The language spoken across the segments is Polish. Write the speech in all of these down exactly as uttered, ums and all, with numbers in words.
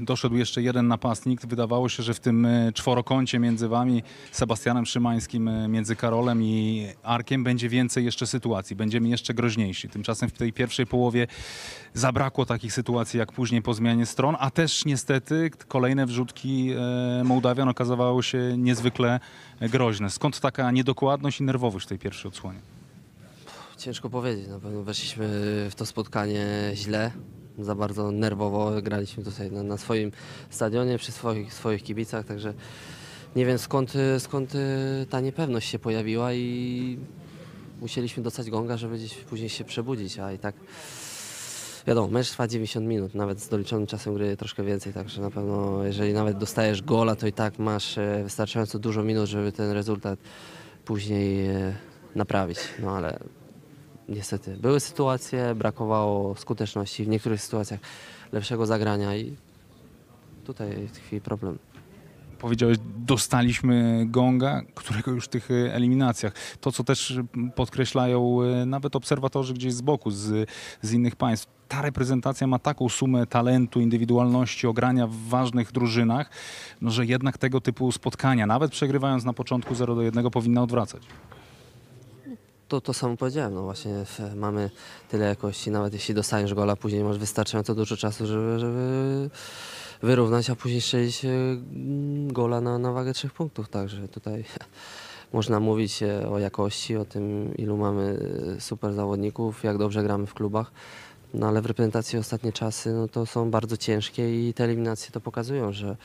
doszedł jeszcze jeden napastnik. Wydawało się, że w tym e, czworokącie między wami, Sebastianem Szymańskim, e, między Karolem i Arkiem będzie więcej jeszcze sytuacji, będziemy jeszcze groźniejsi. Tymczasem w tej pierwszej połowie zabrakło takich sytuacji jak później po zmianie stron, a też niestety kolejne wrzutki e, Mołdawian okazywały się niezwykle groźne. Skąd taka niedokładność i nerwowość w tej pierwszej odsłonie? Ciężko powiedzieć, na pewno weszliśmy w to spotkanie źle, za bardzo nerwowo, graliśmy tutaj na, na swoim stadionie, przy swoich, swoich kibicach, także nie wiem skąd, skąd ta niepewność się pojawiła i musieliśmy dostać gonga, żeby gdzieś później się przebudzić, a i tak wiadomo, mecz trwa dziewięćdziesiąt minut, nawet z doliczonym czasem gry troszkę więcej, także na pewno jeżeli nawet dostajesz gola, to i tak masz wystarczająco dużo minut, żeby ten rezultat później naprawić, no ale niestety były sytuacje, brakowało skuteczności, w niektórych sytuacjach lepszego zagrania i tutaj tkwi problem. Powiedziałeś, dostaliśmy gonga, którego już w tych eliminacjach. To, co też podkreślają nawet obserwatorzy gdzieś z boku, z, z innych państw. Ta reprezentacja ma taką sumę talentu, indywidualności, ogrania w ważnych drużynach, no, że jednak tego typu spotkania, nawet przegrywając na początku zero do jednego, powinna odwracać. To, to samo powiedziałem, no właśnie mamy tyle jakości, nawet jeśli dostaniesz gola, później masz wystarczająco dużo czasu, żeby, żeby wyrównać, a później strzelić gola na, na wagę trzech punktów, także tutaj można mówić o jakości, o tym ilu mamy super zawodników, jak dobrze gramy w klubach, no ale w reprezentacji ostatnie czasy no to są bardzo ciężkie i te eliminacje to pokazują, że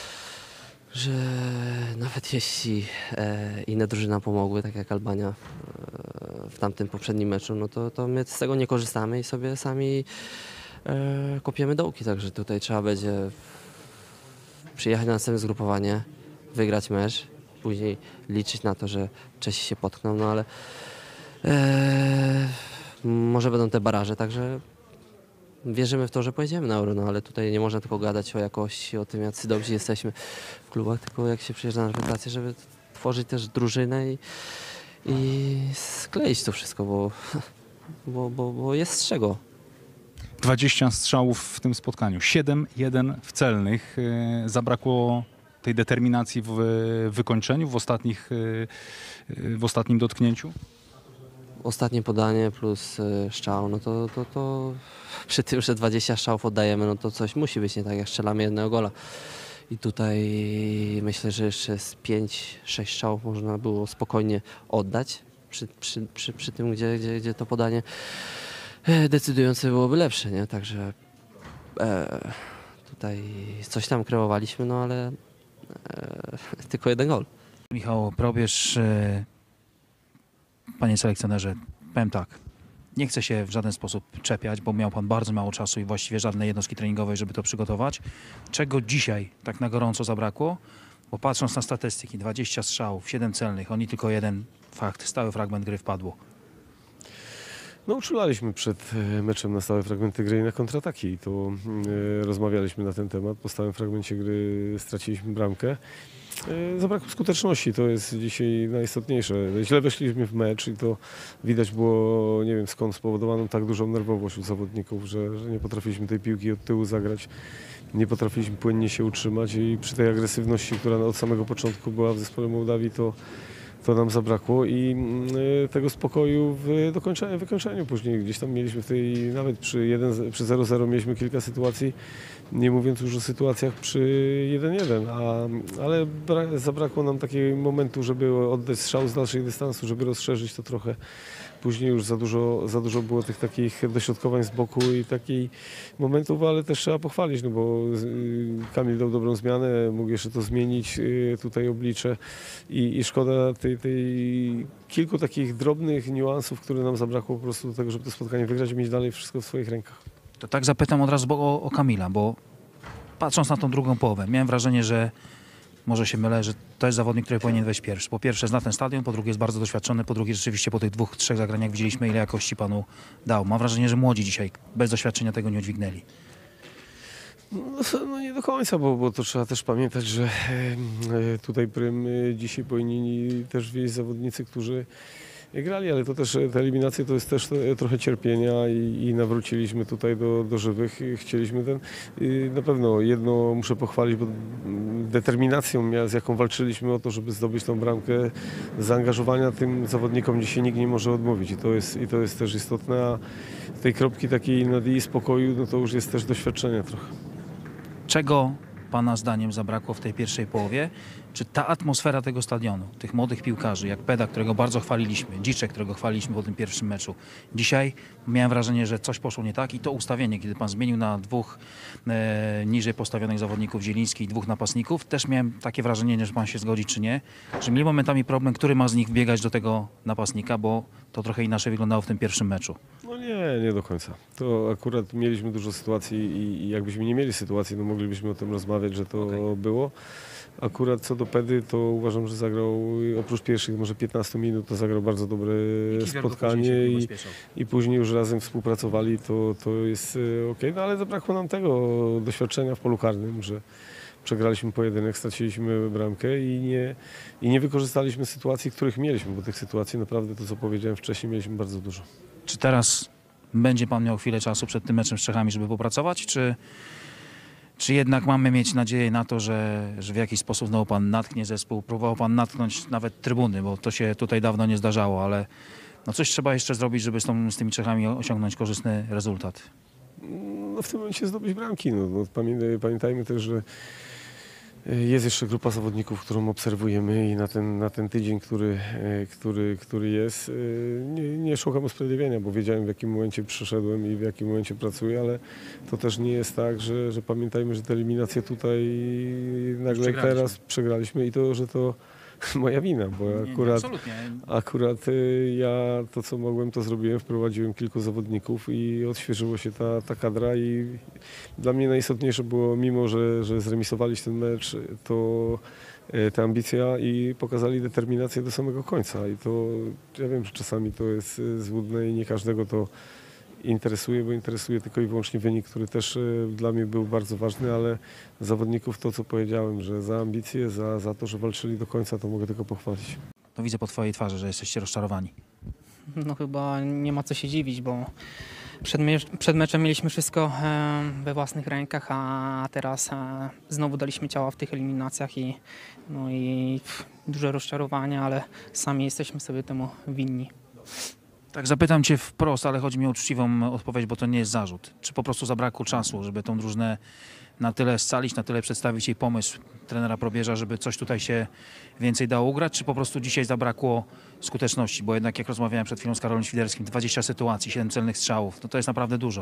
że nawet jeśli e, inne drużyny pomogły, tak jak Albania e, w tamtym poprzednim meczu, no to, to my z tego nie korzystamy i sobie sami e, kopiemy dołki, także tutaj trzeba będzie przyjechać na następne zgrupowanie, wygrać mecz, później liczyć na to, że Czesi się potkną, no ale e, może będą te baraże, także wierzymy w to, że pojedziemy na Euro, no ale tutaj nie można tylko gadać o jakości, o tym, jacy dobrzy jesteśmy w klubach, tylko jak się przyjeżdża na reprezentację, żeby tworzyć też drużynę i, i skleić to wszystko, bo, bo, bo, bo jest z czego. dwadzieścia strzałów w tym spotkaniu, siedem jeden w celnych. Zabrakło tej determinacji w wykończeniu, w, ostatnich, w ostatnim dotknięciu? Ostatnie podanie plus strzał, no to, to, to przy tym, że dwadzieścia strzałów oddajemy, no to coś musi być nie tak, jak strzelamy jednego gola. I tutaj myślę, że jeszcze z pięć sześć strzałów można było spokojnie oddać przy, przy, przy, przy tym, gdzie, gdzie, gdzie to podanie decydujące byłoby lepsze, nie? Także e, tutaj coś tam kreowaliśmy, no ale e, tylko jeden gol. Michał Probierz, e, panie selekcjonerze, powiem tak, nie chcę się w żaden sposób czepiać, bo miał pan bardzo mało czasu i właściwie żadnej jednostki treningowej, żeby to przygotować. Czego dzisiaj tak na gorąco zabrakło? Bo patrząc na statystyki, dwadzieścia strzałów, siedem celnych, oni tylko jeden fakt, stały fragment gry wpadło. No uczulaliśmy przed meczem na stałe fragmenty gry i na kontrataki i to e, rozmawialiśmy na ten temat. Po stałym fragmencie gry straciliśmy bramkę. E, zabrakło skuteczności, to jest dzisiaj najistotniejsze. Źle weszliśmy w mecz i to widać było, nie wiem skąd, spowodowaną tak dużą nerwowość u zawodników, że, że nie potrafiliśmy tej piłki od tyłu zagrać. Nie potrafiliśmy płynnie się utrzymać i przy tej agresywności, która od samego początku była w zespole Mołdawii, to To nam zabrakło i y, tego spokoju w dokończeniu, wykończeniu później. Gdzieś tam mieliśmy w tej, nawet przy, jeden, przy zero zero mieliśmy kilka sytuacji, nie mówiąc już o sytuacjach przy jeden jeden, a, ale bra, zabrakło nam takiego momentu, żeby oddać strzał z dalszej dystansu, żeby rozszerzyć to trochę. Później już za dużo, za dużo było tych takich dośrodkowań z boku i takich momentów, ale też trzeba pochwalić, no bo Kamil dał dobrą zmianę, mógł jeszcze to zmienić tutaj oblicze i, i szkoda tej, tej kilku takich drobnych niuansów, które nam zabrakło po prostu do tego, żeby to spotkanie wygrać i mieć dalej wszystko w swoich rękach. To tak zapytam od razu o, o Kamila, bo patrząc na tą drugą połowę, miałem wrażenie, że może się mylę, że to jest zawodnik, który powinien wejść pierwszy. Po pierwsze zna ten stadion, po drugie jest bardzo doświadczony, po drugie rzeczywiście po tych dwóch, trzech zagraniach widzieliśmy, ile jakości panu dał. Mam wrażenie, że młodzi dzisiaj bez doświadczenia tego nie udźwignęli. No, no nie do końca, bo, bo to trzeba też pamiętać, że e, tutaj prym e, dzisiaj powinni też wieść zawodnicy, którzy grali, ale to też e, te eliminacje to jest też e, trochę cierpienia i, i nawróciliśmy tutaj do, do żywych. I chcieliśmy ten. I na pewno jedno muszę pochwalić, bo mm, determinacją, mia- z jaką walczyliśmy o to, żeby zdobyć tą bramkę, zaangażowania tym zawodnikom dzisiaj nikt nie może odmówić i to jest, i to jest też istotne. A tej kropki takiej nad i spokoju, no to już jest też doświadczenie trochę. Czego Pana zdaniem zabrakło w tej pierwszej połowie? Czy ta atmosfera tego stadionu, tych młodych piłkarzy, jak Peda, którego bardzo chwaliliśmy, Dziczek, którego chwaliliśmy po tym pierwszym meczu. Dzisiaj miałem wrażenie, że coś poszło nie tak i to ustawienie, kiedy Pan zmienił na dwóch e, niżej postawionych zawodników, Zieliński i dwóch napastników, też miałem takie wrażenie, że Pan się zgodzi czy nie, że mieli momentami problem, który ma z nich wbiegać do tego napastnika, bo to trochę inaczej wyglądało w tym pierwszym meczu. No nie, nie do końca. To akurat mieliśmy dużo sytuacji i, i jakbyśmy nie mieli sytuacji, no moglibyśmy o tym rozmawiać, że to Okej. było. Akurat co do Pedy, to uważam, że zagrał oprócz pierwszych może piętnastu minut, to zagrał bardzo dobre spotkanie i, i później już razem współpracowali, to, to jest ok. No ale zabrakło nam tego doświadczenia w polu karnym, że przegraliśmy pojedynek, straciliśmy bramkę i nie, i nie wykorzystaliśmy sytuacji, których mieliśmy, bo tych sytuacji naprawdę, to co powiedziałem wcześniej, mieliśmy bardzo dużo. Czy teraz będzie Pan miał chwilę czasu przed tym meczem z Czechami, żeby popracować, czy, czy jednak mamy mieć nadzieję na to, że, że w jakiś sposób znowu Pan natknie zespół, próbował Pan natknąć nawet trybuny, bo to się tutaj dawno nie zdarzało, ale no coś trzeba jeszcze zrobić, żeby z, tą, z tymi Czechami osiągnąć korzystny rezultat. No w tym momencie zdobyć bramki. No, no, pamię- pamiętajmy też, że jest jeszcze grupa zawodników, którą obserwujemy i na ten, na ten tydzień, który, e, który, który jest, e, nie, nie szukam usprawiedliwienia, bo wiedziałem, w jakim momencie przyszedłem i w jakim momencie pracuję, ale to też nie jest tak, że, że pamiętajmy, że te eliminacje tutaj nagle przegraliśmy. teraz przegraliśmy i to, że to moja wina, bo akurat, absolutnie. akurat y, ja to, co mogłem, to zrobiłem, wprowadziłem kilku zawodników i odświeżyło się ta, ta kadra i dla mnie najistotniejsze było, mimo że, że zremisowaliśmy ten mecz, to y, ta ambicja i pokazali determinację do samego końca i to, ja wiem, że czasami to jest y, złudne i nie każdego to interesuje, bo interesuje tylko i wyłącznie wynik, który też y, dla mnie był bardzo ważny, ale zawodników to, co powiedziałem, że za ambicje, za, za to, że walczyli do końca, to mogę tylko pochwalić. To widzę po Twojej twarzy, że jesteście rozczarowani. No chyba nie ma co się dziwić, bo przed, me przed meczem mieliśmy wszystko e, we własnych rękach, a teraz e, znowu daliśmy ciała w tych eliminacjach i, no i pff, duże rozczarowanie, ale sami jesteśmy sobie temu winni. Tak, zapytam Cię wprost, ale chodzi mi o uczciwą odpowiedź, bo to nie jest zarzut. Czy po prostu zabrakło czasu, żeby tą drużynę na tyle scalić, na tyle przedstawić jej pomysł trenera Probierza, żeby coś tutaj się więcej dało ugrać, czy po prostu dzisiaj zabrakło skuteczności? Bo jednak jak rozmawiałem przed chwilą z Karolem Świderskim, dwadzieścia sytuacji, siedem celnych strzałów, no to jest naprawdę dużo.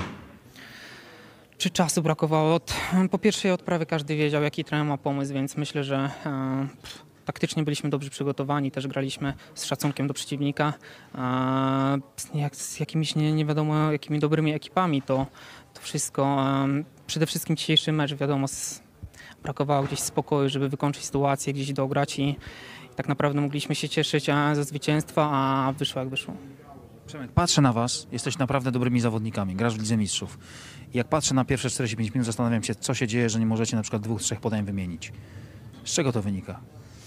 Czy czasu brakowało? Od, po pierwszej odprawy każdy wiedział, jaki trener ma pomysł, więc myślę, że e, pff, taktycznie byliśmy dobrze przygotowani, też graliśmy z szacunkiem do przeciwnika. E, jak, z jakimiś nie, nie wiadomo jakimi dobrymi ekipami, to, to wszystko. E, przede wszystkim dzisiejszy mecz, wiadomo, z, brakowało gdzieś spokoju, żeby wykończyć sytuację, gdzieś dograć i, i tak naprawdę mogliśmy się cieszyć a, ze zwycięstwa, a wyszło jak wyszło. Przemek, patrzę na Was, jesteś naprawdę dobrymi zawodnikami, grasz w Lidze Mistrzów. I jak patrzę na pierwsze czterdzieści pięć minut, zastanawiam się, co się dzieje, że nie możecie na przykład dwóch, trzech podań wymienić. Z czego to wynika?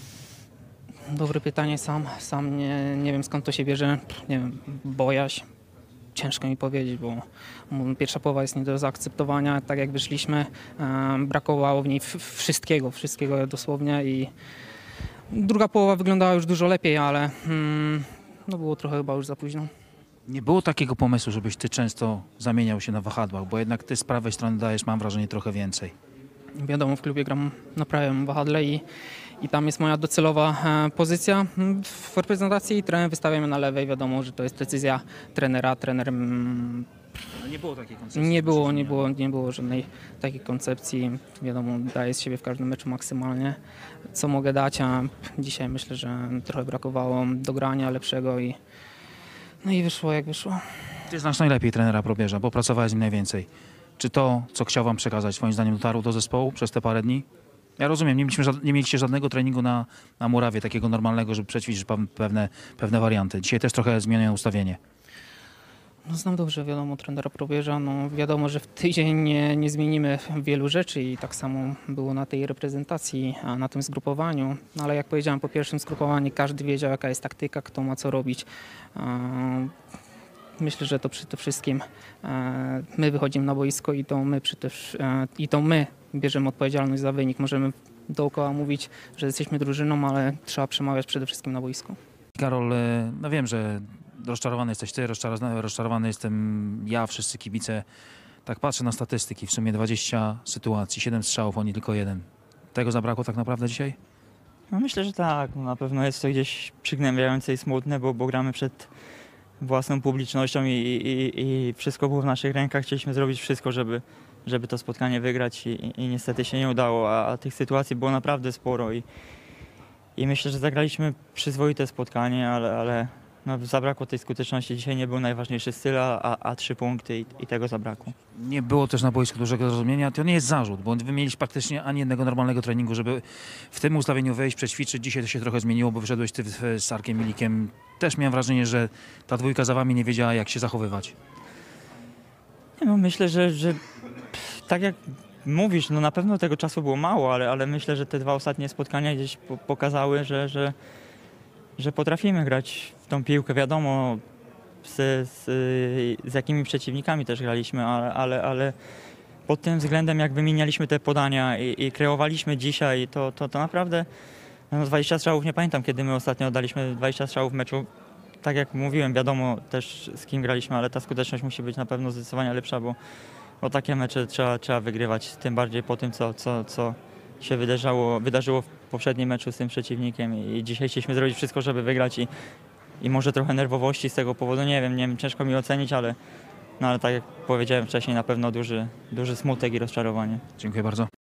Dobre pytanie, sam, sam nie, nie wiem skąd to się bierze, nie wiem, bojaźń. Ciężko mi powiedzieć, bo pierwsza połowa jest nie do zaakceptowania, tak jak wyszliśmy, e, brakowało w niej wszystkiego, wszystkiego dosłownie i druga połowa wyglądała już dużo lepiej, ale mm, no było trochę chyba już za późno. Nie było takiego pomysłu, żebyś Ty często zamieniał się na wahadłach, bo jednak Ty z prawej strony dajesz, mam wrażenie, trochę więcej. Wiadomo, w klubie gram na prawym wahadle i, i tam jest moja docelowa e, pozycja w reprezentacji i trener wystawia mnie na lewej. Wiadomo, że to jest decyzja trenera. Trener mm, No nie było takiej koncepcji. nie było, nie było, nie było żadnej takiej koncepcji. Wiadomo, daję z siebie w każdym meczu maksymalnie, co mogę dać, a dzisiaj myślę, że trochę brakowało dogrania lepszego i no i wyszło jak wyszło. Ty znasz najlepiej trenera Probierza, bo pracowałeś z nim najwięcej. Czy to, co chciał Wam przekazać, Twoim zdaniem dotarło do zespołu przez te parę dni? Ja rozumiem, nie mieliśmy, żad- nie mieliście żadnego treningu na, na murawie, takiego normalnego, żeby przećwiczyć pe- pewne, pewne warianty. Dzisiaj też trochę zmieniają ustawienie. No znam dobrze, wiadomo, trenera Probierza. No wiadomo, że w tydzień nie, nie zmienimy wielu rzeczy i tak samo było na tej reprezentacji, a na tym zgrupowaniu. No, ale jak powiedziałem, po pierwszym zgrupowaniu każdy wiedział, jaka jest taktyka, kto ma co robić. Eee, Myślę, że to przede wszystkim e, my wychodzimy na boisko i to my, przede, e, i to my bierzemy odpowiedzialność za wynik. Możemy dookoła mówić, że jesteśmy drużyną, ale trzeba przemawiać przede wszystkim na boisku. Karol, e, no wiem, że rozczarowany jesteś ty, rozczarowany, rozczarowany jestem ja, wszyscy kibice. Tak patrzę na statystyki, w sumie dwadzieścia sytuacji, siedem strzałów, oni tylko jeden. Tego zabrakło tak naprawdę dzisiaj? No myślę, że tak. No na pewno jest to gdzieś przygnębiające i smutne, bo, bo gramy przed własną publicznością i, i, i wszystko było w naszych rękach. Chcieliśmy zrobić wszystko, żeby, żeby to spotkanie wygrać i, i, i niestety się nie udało, a, a tych sytuacji było naprawdę sporo i, i myślę, że zagraliśmy przyzwoite spotkanie, ale, ale no zabrakło tej skuteczności. Dzisiaj nie był najważniejszy styl, a, a trzy punkty i, i tego zabrakło. Nie było też na boisku dużego zrozumienia. To nie jest zarzut, bo wy mieliście praktycznie ani jednego normalnego treningu, żeby w tym ustawieniu wejść, przećwiczyć. Dzisiaj to się trochę zmieniło, bo wyszedłeś ty z Arkiem Milikiem. Też miałem wrażenie, że ta dwójka za wami nie wiedziała, jak się zachowywać. Nie, no myślę, że, że tak jak mówisz, no na pewno tego czasu było mało, ale, ale myślę, że te dwa ostatnie spotkania gdzieś po, pokazały, że, że, że potrafimy grać w tą piłkę. Wiadomo, z, z, z jakimi przeciwnikami też graliśmy, ale, ale, ale pod tym względem jak wymienialiśmy te podania i, i kreowaliśmy dzisiaj, to, to, to naprawdę no dwadzieścia strzałów, nie pamiętam kiedy my ostatnio oddaliśmy dwadzieścia strzałów w meczu. Tak jak mówiłem, wiadomo też z kim graliśmy, ale ta skuteczność musi być na pewno zdecydowanie lepsza, bo, bo takie mecze trzeba, trzeba wygrywać, tym bardziej po tym, co, co, co się wydarzało, wydarzyło w poprzednim meczu z tym przeciwnikiem i dzisiaj chcieliśmy zrobić wszystko, żeby wygrać i, i może trochę nerwowości z tego powodu, nie wiem, nie wiem, ciężko mi ocenić, ale, no ale tak jak powiedziałem wcześniej, na pewno duży, duży smutek i rozczarowanie. Dziękuję bardzo.